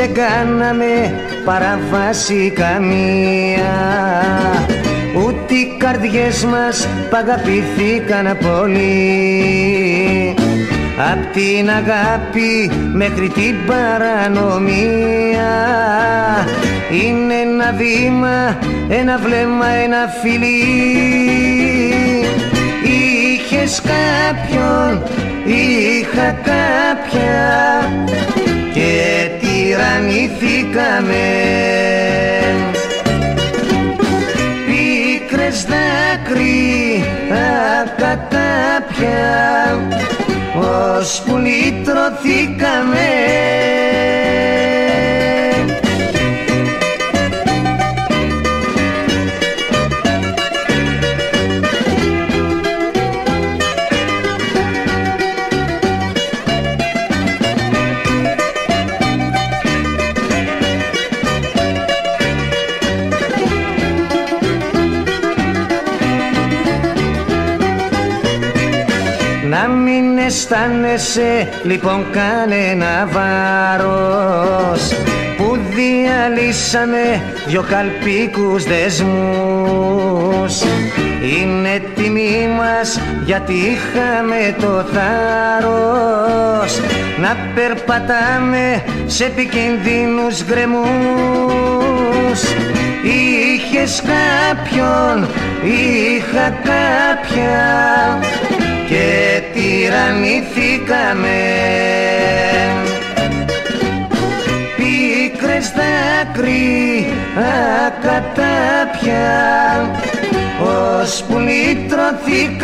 δεν κάναμε παραβάση καμία, ούτε οι καρδιές μας παγαπήθηκαν πολύ. Απ' την αγάπη μέχρι την παρανομία είναι ένα βήμα, ένα βλέμμα, ένα φιλί. Είχες κάποιον, είχα κάποια και τυραννηθήκαμε. Πίκρες δάκρυ ακατάπια ώσπου λυτρωθήκαμε. Να μην αισθάνεσαι λοιπόν κανένα βάρος που διαλύσαμε δυο καλπίκους δεσμούς. Είναι τιμή μας γιατί είχαμε το θάρρος να περπατάμε σε επικίνδυνους γκρεμούς. Είχες κάποιον, είχα κάποια και τυραννηθήκαμε. Πίκρες δάκρυ ακατάπια ώσπου λυτρωθήκαμε.